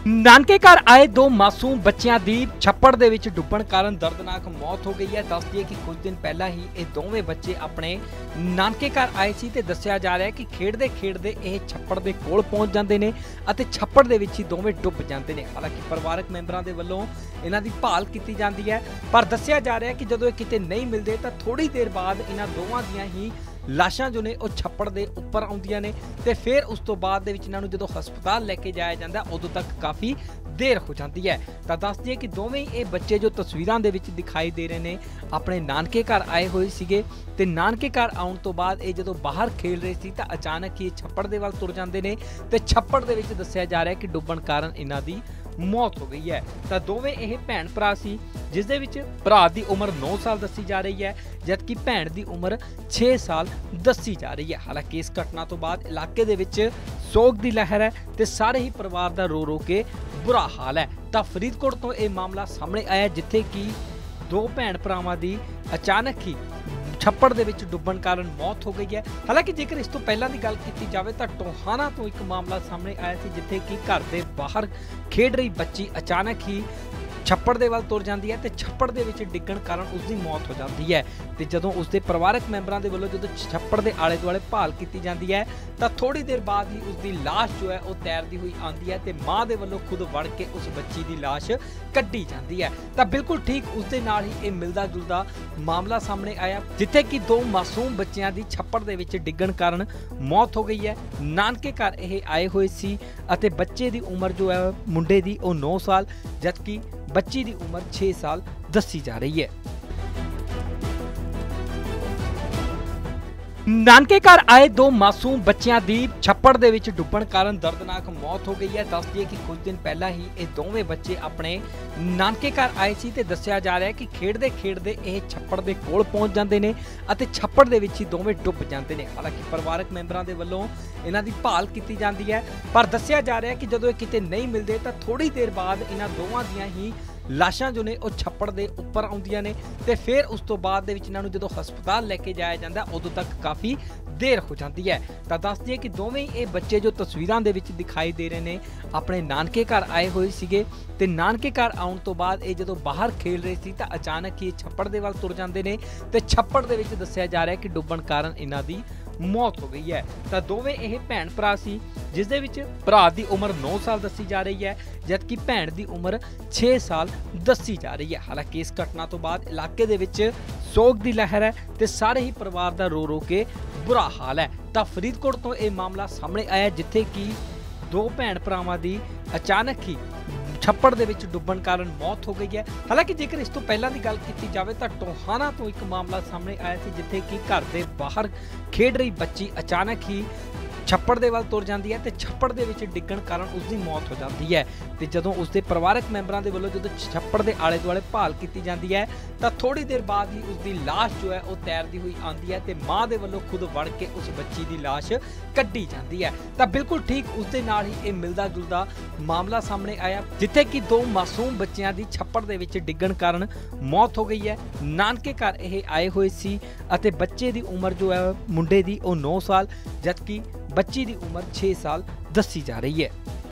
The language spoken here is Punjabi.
ਨਾਨਕੇ ਘਰ ਆਏ ਦੋ ਮਾਸੂਮ ਬੱਚਿਆਂ ਦੀ ਛੱਪੜ ਦੇ ਵਿੱਚ ਡੁੱਬਣ ਕਾਰਨ ਦਰਦਨਾਕ ਮੌਤ ਹੋ ਗਈ ਹੈ। ਦੱਸ ਦਈਏ ਕਿ ਕੁਝ ਦਿਨ ਪਹਿਲਾਂ ਹੀ ਇਹ ਦੋਵੇਂ ਬੱਚੇ ਆਪਣੇ ਨਾਨਕੇ ਘਰ ਆਏ ਸੀ ਤੇ ਦੱਸਿਆ ਜਾ ਰਿਹਾ ਹੈ ਕਿ ਖੇਡਦੇ ਖੇਡਦੇ ਇਹ ਛੱਪੜ ਦੇ ਕੋਲ ਪਹੁੰਚ ਜਾਂਦੇ ਨੇ ਅਤੇ ਛੱਪੜ ਦੇ ਵਿੱਚ ਹੀ ਦੋਵੇਂ ਡੁੱਬ ਜਾਂਦੇ ਨੇ। ਹਾਲਾਂਕਿ ਪਰਿਵਾਰਕ ਮੈਂਬਰਾਂ ਦੇ ਵੱਲੋਂ ਇਹਨਾਂ ਦੀ ਭਾਲ ਕੀਤੀ ਜਾਂਦੀ ਹੈ, ਪਰ ਦੱਸਿਆ ਜਾ ਰਿਹਾ ਹੈ ਕਿ ਜਦੋਂ ਇਹ ਕਿਤੇ ਨਹੀਂ ਮਿਲਦੇ ਤਾਂ ਥੋੜੀ ਦੇਰ ਬਾਅਦ ਇਹਨਾਂ ਦੋਵਾਂ ਦੀਆਂ ਹੀ ਲਾਸ਼ਾਂ ਜੋ ਨੇ ਉਹ ਛੱਪੜ ਦੇ ਉੱਪਰ ਆਉਂਦੀਆਂ ਨੇ ਤੇ ਫਿਰ ਉਸ ਤੋਂ ਬਾਅਦ ਦੇ ਵਿੱਚ ਇਹਨਾਂ ਨੂੰ ਜਦੋਂ ਹਸਪਤਾਲ ਲੈ ਕੇ ਜਾਇਆ ਜਾਂਦਾ ਉਦੋਂ ਤੱਕ ਕਾਫੀ ਦੇਰ ਹੋ ਜਾਂਦੀ ਹੈ। ਤਾਂ ਦੱਸ ਦਈਏ ਕਿ ਦੋਵੇਂ ਇਹ ਬੱਚੇ ਜੋ ਤਸਵੀਰਾਂ ਦੇ ਵਿੱਚ ਦਿਖਾਈ ਦੇ ਰਹੇ ਨੇ ਆਪਣੇ ਨਾਨਕੇ ਘਰ ਆਏ ਹੋਏ ਸੀਗੇ ਤੇ ਨਾਨਕੇ ਘਰ ਆਉਣ ਤੋਂ ਬਾਅਦ ਇਹ ਜਦੋਂ ਬਾਹਰ ਖੇਡ ਰਹੇ ਸੀ ਤਾਂ ਅਚਾਨਕ ਹੀ ਛੱਪੜ ਦੇ ਵੱਲ ਤੁਰ ਜਾਂਦੇ ਨੇ ਤੇ ਛੱਪੜ ਦੇ ਵਿੱਚ ਦੱਸਿਆ ਜਾ ਰਿਹਾ ਕਿ ਡੁੱਬਣ ਕਾਰਨ ਇਹਨਾਂ ਦੀ ਮੌਤ ਹੋ ਗਈ ਹੈ। ਤਾਂ ਦੋਵੇਂ ਇਹ ਭੈਣ ਭਰਾ ਸੀ, ਜਿਸ ਦੇ ਵਿੱਚ ਭਰਾ ਦੀ ਉਮਰ 9 ਸਾਲ ਦੱਸੀ ਜਾ ਰਹੀ ਹੈ ਜਦਕਿ ਭੈਣ ਦੀ ਉਮਰ 6 ਸਾਲ ਦੱਸੀ ਜਾ ਰਹੀ ਹੈ। ਹਾਲਾਂਕਿ ਇਸ ਘਟਨਾ ਤੋਂ ਬਾਅਦ ਇਲਾਕੇ ਦੇ ਵਿੱਚ ਸੋਗ ਦੀ ਲਹਿਰ ਹੈ ਤੇ ਸਾਰੇ ਹੀ ਪਰਿਵਾਰ ਦਾ ਰੋ ਰੋ ਕੇ ਬੁਰਾ ਹਾਲ ਹੈ। ਤਾਂ ਫਰੀਦਕੋਟ ਤੋਂ ਇਹ ਮਾਮਲਾ ਸਾਹਮਣੇ ਆਇਆ ਜਿੱਥੇ ਕਿ ਦੋ ਭੈਣ ਭਰਾਵਾਂ ਦੀ ਅਚਾਨਕ ਹੀ ਛੱਪੜ ਦੇ ਵਿੱਚ ਡੁੱਬਣ ਕਾਰਨ ਮੌਤ ਹੋ ਗਈ ਹੈ। ਹਾਲਾਂਕਿ ਜੇਕਰ ਇਸ ਤੋਂ ਪਹਿਲਾਂ ਦੀ ਗੱਲ ਕੀਤੀ ਜਾਵੇ ਤਾਂ ਟੋਹਾਣਾ ਤੋਂ ਇੱਕ ਮਾਮਲਾ ਸਾਹਮਣੇ ਆਇਆ ਸੀ ਜਿੱਥੇ ਕਿ ਘਰ ਦੇ ਬਾਹਰ ਖੇਡ ਰਹੀ ਬੱਚੀ ਅਚਾਨਕ ਹੀ ਛੱਪੜ ਦੇ ਵੱਲ ਤੁਰ ਜਾਂਦੀ ਹੈ ਤੇ ਛੱਪੜ ਦੇ ਵਿੱਚ ਡਿੱਗਣ ਕਾਰਨ ਉਸ ਦੀ ਮੌਤ ਹੋ ਜਾਂਦੀ ਹੈ। ਤੇ ਜਦੋਂ ਉਸ ਦੇ ਪਰਿਵਾਰਕ ਮੈਂਬਰਾਂ ਦੇ ਵੱਲੋਂ ਜਦੋਂ ਛੱਪੜ ਦੇ ਆਲੇ ਦੁਆਲੇ ਭਾਲ ਕੀਤੀ ਜਾਂਦੀ ਹੈ ਤਾਂ ਥੋੜੀ ਦੇਰ ਬਾਅਦ ਹੀ ਉਸ ਦੀ ਲਾਸ਼ ਜੋ ਹੈ ਉਹ ਤੈਰਦੀ ਹੋਈ ਆਉਂਦੀ ਹੈ ਤੇ ਮਾਂ ਦੇ ਵੱਲੋਂ ਖੁਦ ਵੜ ਕੇ ਉਸ ਬੱਚੀ ਦੀ ਲਾਸ਼ ਕੱਢੀ ਜਾਂਦੀ ਹੈ। ਤਾਂ ਬਿਲਕੁਲ ਠੀਕ ਉਸ ਦੇ ਨਾਲ ਹੀ ਇਹ ਮਿਲਦਾ ਜੁਲਦਾ ਮਾਮਲਾ ਸਾਹਮਣੇ ਆਇਆ ਜਿੱਥੇ ਕਿ ਦੋ ਮਾਸੂਮ ਬੱਚਿਆਂ ਦੀ ਛੱਪੜ ਦੇ ਵਿੱਚ ਡਿੱਗਣ ਕਾਰਨ ਮੌਤ ਹੋ ਗਈ ਹੈ। ਨਾਨਕੇ ਘਰ ਇਹ ਆਏ ਹੋਏ ਸੀ ਅਤੇ ਬੱਚੇ ਦੀ ਉਮਰ ਜੋ ਹੈ ਮੁੰਡੇ ਦੀ ਉਹ 9 ਸਾਲ ਜਦਕਿ ਬੱਚੀ ਦੀ ਉਮਰ 6 ਸਾਲ ਦੱਸੀ ਜਾ ਰਹੀ ਹੈ। ਨਾਨਕੇ ਘਰ ਆਏ ਦੋ ਮਾਸੂਮ ਬੱਚਿਆਂ ਦੀ ਛੱਪੜ ਦੇ ਵਿੱਚ ਡੁੱਬਣ ਕਾਰਨ ਦਰਦਨਾਕ ਮੌਤ ਹੋ ਗਈ ਹੈ। ਦੱਸ ਦਈਏ ਕਿ ਕੁਝ ਦਿਨ ਪਹਿਲਾਂ ਹੀ ਇਹ ਦੋਵੇਂ ਬੱਚੇ ਆਪਣੇ ਨਾਨਕੇ ਘਰ ਆਏ ਸੀ ਤੇ ਦੱਸਿਆ ਜਾ ਰਿਹਾ ਹੈ ਕਿ ਖੇਡਦੇ ਖੇਡਦੇ ਇਹ ਛੱਪੜ ਦੇ ਕੋਲ ਪਹੁੰਚ ਜਾਂਦੇ ਨੇ ਅਤੇ ਛੱਪੜ ਦੇ ਵਿੱਚ ਹੀ ਦੋਵੇਂ ਡੁੱਬ ਜਾਂਦੇ ਨੇ। ਹਾਲਾਂਕਿ ਪਰਿਵਾਰਕ ਮੈਂਬਰਾਂ ਦੇ ਵੱਲੋਂ ਇਹਨਾਂ ਦੀ ਭਾਲ ਕੀਤੀ ਜਾਂਦੀ ਹੈ, ਪਰ ਦੱਸਿਆ ਜਾ ਰਿਹਾ ਹੈ ਕਿ ਜਦੋਂ ਇਹ ਕਿਤੇ ਨਹੀਂ ਮਿਲਦੇ ਤਾਂ ਥੋੜੀ ਦੇਰ ਬਾਅਦ ਇਹਨਾਂ ਦੋਵਾਂ ਦੀਆਂ ਹੀ ਲਾਸ਼ਾਂ ਜੋ ਨੇ ਉਹ ਛੱਪੜ ਦੇ ਉੱਪਰ ਆਉਂਦੀਆਂ ਨੇ ਤੇ ਫਿਰ ਉਸ ਤੋਂ ਬਾਅਦ ਦੇ ਵਿੱਚ ਇਹਨਾਂ ਨੂੰ ਜਦੋਂ ਹਸਪਤਾਲ ਲੈ ਕੇ ਜਾਇਆ ਜਾਂਦਾ ਉਦੋਂ ਤੱਕ ਕਾਫੀ ਦੇਰ ਹੋ ਜਾਂਦੀ ਹੈ। ਤਾਂ ਦੱਸ ਦਈਏ ਕਿ ਦੋਵੇਂ ਇਹ ਬੱਚੇ ਜੋ ਤਸਵੀਰਾਂ ਦੇ ਵਿੱਚ ਦਿਖਾਈ ਦੇ ਰਹੇ ਨੇ ਆਪਣੇ ਨਾਨਕੇ ਘਰ ਆਏ ਹੋਏ ਸੀਗੇ ਤੇ ਨਾਨਕੇ ਘਰ ਆਉਣ ਤੋਂ ਬਾਅਦ ਇਹ ਜਦੋਂ ਬਾਹਰ ਖੇਡ ਰਹੇ ਸੀ ਤਾਂ ਅਚਾਨਕ ਹੀ ਛੱਪੜ ਦੇ ਵੱਲ ਤੁਰ ਜਾਂਦੇ ਨੇ ਤੇ ਛੱਪੜ ਦੇ ਵਿੱਚ ਦੱਸਿਆ ਜਾ ਰਿਹਾ ਕਿ ਡੁੱਬਣ ਕਾਰਨ ਇਹਨਾਂ ਦੀ ਮੌਤ ਹੋ ਗਈ ਹੈ। ਤਾਂ ਦੋਵੇਂ ਇਹ ਭੈਣ ਭਰਾ ਸੀ, ਜਿਸ ਦੇ ਵਿੱਚ ਭਰਾ ਦੀ ਉਮਰ 9 ਸਾਲ ਦੱਸੀ ਜਾ ਰਹੀ ਹੈ ਜਦਕਿ ਭੈਣ ਦੀ ਉਮਰ 6 ਸਾਲ ਦੱਸੀ ਜਾ ਰਹੀ ਹੈ। ਹਾਲਾਂਕਿ ਇਸ ਘਟਨਾ ਤੋਂ ਬਾਅਦ ਇਲਾਕੇ ਦੇ ਵਿੱਚ ਸੋਗ ਦੀ ਲਹਿਰ ਹੈ ਤੇ ਸਾਰੇ ਹੀ ਪਰਿਵਾਰ ਦਾ ਰੋ ਰੋ ਕੇ ਬੁਰਾ ਹਾਲ ਹੈ। ਤਾਂ ਫਰੀਦਕੋਟ ਤੋਂ ਇਹ ਮਾਮਲਾ ਸਾਹਮਣੇ ਆਇਆ ਜਿੱਥੇ ਕਿ ਦੋ ਭੈਣ ਭਰਾਵਾਂ ਦੀ ਅਚਾਨਕ ਹੀ ਛੱਪੜ ਦੇ ਵਿੱਚ ਡੁੱਬਣ ਕਾਰਨ ਮੌਤ ਹੋ ਗਈ ਹੈ। ਹਾਲਾਂਕਿ ਜੇਕਰ ਇਸ ਤੋਂ ਪਹਿਲਾਂ ਦੀ ਗੱਲ ਕੀਤੀ ਜਾਵੇ ਤਾਂ ਟੋਹਾਣਾ ਤੋਂ ਇੱਕ ਮਾਮਲਾ ਸਾਹਮਣੇ ਆਇਆ ਸੀ ਜਿੱਥੇ ਕਿ ਘਰ ਦੇ ਬਾਹਰ ਖੇਡ ਰਹੀ ਬੱਚੀ ਅਚਾਨਕ ਹੀ ਛੱਪੜ ਦੇ ਵੱਲ ਤੁਰ ਜਾਂਦੀ ਹੈ ਤੇ ਛੱਪੜ ਦੇ ਵਿੱਚ ਡਿੱਗਣ ਕਾਰਨ ਉਸ ਦੀ ਮੌਤ ਹੋ ਜਾਂਦੀ ਹੈ। ਤੇ ਜਦੋਂ ਉਸ ਦੇ ਪਰਿਵਾਰਕ ਮੈਂਬਰਾਂ ਦੇ ਵੱਲੋਂ ਜਦੋਂ ਛੱਪੜ ਦੇ ਆਲੇ ਦੁਆਲੇ ਭਾਲ ਕੀਤੀ ਜਾਂਦੀ ਹੈ ਤਾਂ ਥੋੜੀ ਦੇਰ ਬਾਅਦ ਹੀ ਉਸ ਦੀ ਲਾਸ਼ ਜੋ ਹੈ ਉਹ ਤੈਰਦੀ ਹੋਈ ਆਉਂਦੀ ਹੈ ਤੇ ਮਾਂ ਦੇ ਵੱਲੋਂ ਖੁਦ ਵੜ ਕੇ ਉਸ ਬੱਚੀ ਦੀ ਲਾਸ਼ ਕੱਢੀ ਜਾਂਦੀ ਹੈ। ਤਾਂ ਬਿਲਕੁਲ ਠੀਕ ਉਸ ਦੇ ਨਾਲ ਹੀ ਇਹ ਮਿਲਦਾ ਜੁਲਦਾ ਮਾਮਲਾ ਸਾਹਮਣੇ ਆਇਆ ਜਿੱਥੇ ਕਿ ਦੋ ਮਾਸੂਮ ਬੱਚਿਆਂ ਦੀ ਛੱਪੜ ਦੇ ਵਿੱਚ ਡਿੱਗਣ ਕਾਰਨ ਮੌਤ ਹੋ ਗਈ ਹੈ। ਨਾਨਕੇ ਘਰ ਇਹ ਆਏ ਹੋਏ ਸੀ ਅਤੇ ਬੱਚੇ ਦੀ ਉਮਰ ਜੋ ਹੈ ਮੁੰਡੇ ਦੀ ਉਹ 9 ਸਾਲ ਜਦਕਿ ਬੱਚੀ ਦੀ ਉਮਰ 6 ਸਾਲ ਦੱਸੀ ਜਾ ਰਹੀ ਹੈ।